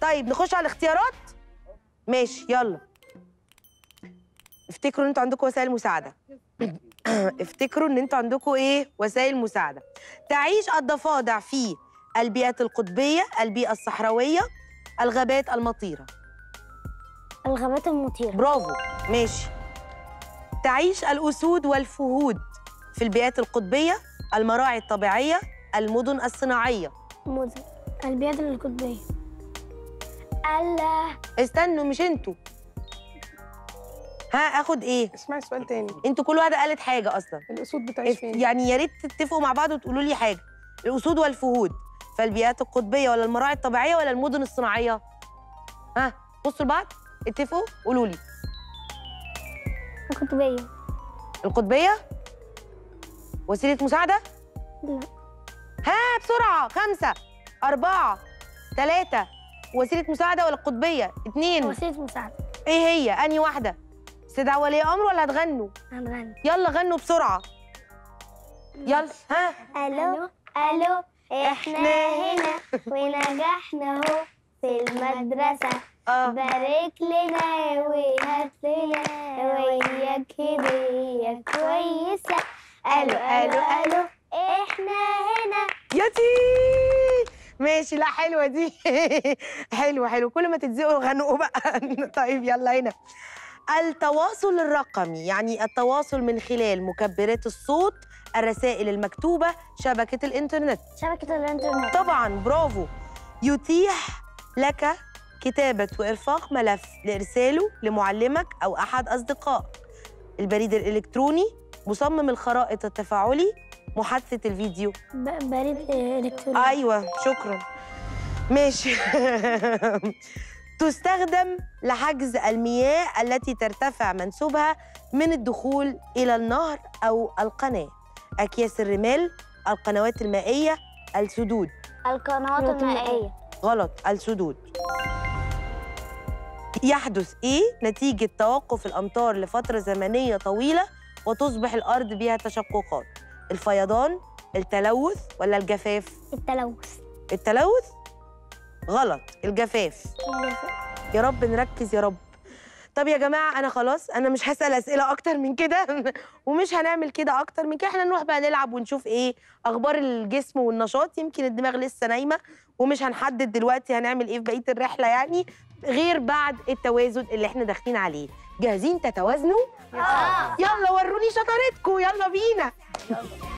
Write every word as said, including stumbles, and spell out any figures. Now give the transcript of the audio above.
طيب نخش على الاختيارات. ماشي يلا. افتكروا ان انتوا عندكم وسائل مساعده. افتكروا ان انتوا عندكم ايه؟ وسائل مساعده. تعيش الضفادع في البيئات القطبيه، البيئه الصحراويه، الغابات المطيره. الغابات المطيرة. برافو ماشي. تعيش الاسود والفهود في البيئات القطبيه، المراعي الطبيعيه، المدن الصناعيه. مدن. البيئات القطبية. الله. استنوا مش انتوا. ها اخد ايه؟ اسمعي سؤال تاني. انتوا كل واحده قالت حاجه اصلا. الاسود بتعيش فين؟ يعني يا ريت تتفقوا مع بعض وتقولوا لي حاجه. الاسود والفهود فالبيئات القطبيه ولا المراعي الطبيعيه ولا المدن الصناعيه؟ ها بصوا لبعض اتفقوا قولوا لي. القطبية. القطبيه؟ وسيله مساعده؟ لا. ها بسرعه. خمسه أربعة ثلاثة. وسيله مساعده ولا القطبيه؟ اتنين. وسيلة مساعدة. ايه هي؟ انهي واحده؟ استدعاء ولي امر ولا هتغنوا؟ هنغني. يلا غنوا بسرعه. يلا ها. الو الو احنا هنا ونجحنا اهو في المدرسة. اه بارك لنا وهات لنا وياك هدية كويسة. الو الو الو احنا هنا. ياتي ماشي. لا حلوه دي. حلوه حلو. كل ما تتزقوا غنقوا بقى. طيب يلا هنا. التواصل الرقمي يعني التواصل من خلال مكبرات الصوت، الرسائل المكتوبه، شبكه الانترنت. شبكة الانترنت. طبعا برافو. يتيح لك كتابه وارفاق ملف لارساله لمعلمك او احد اصدقائك. البريد الالكتروني، مصمم الخرائط التفاعلي، محادثه الفيديو. ب- بريد الكتروني. ايوه شكرا. ماشي. تستخدم لحجز المياه التي ترتفع منسوبها من الدخول إلى النهر أو القناة. أكياس الرمال، القنوات المائية، السدود. القنوات المائية. غلط، السدود. يحدث إيه نتيجة توقف الأمطار لفترة زمنية طويلة وتصبح الأرض بها تشققات؟ الفيضان، التلوث ولا الجفاف؟ التلوث. التلوث؟ غلط، الجفاف. يا رب نركز يا رب. طب يا جماعه انا خلاص انا مش هسال اسئله اكتر من كده. ومش هنعمل كده اكتر من كده. احنا نروح بقى نلعب ونشوف ايه اخبار الجسم والنشاط. يمكن الدماغ لسه نايمه ومش هنحدد دلوقتي هنعمل ايه في بقيه الرحله يعني غير بعد التوازن اللي احنا داخلين عليه. جاهزين تتوازنوا؟ آه. يلا وروني شطارتكم. يلا بينا.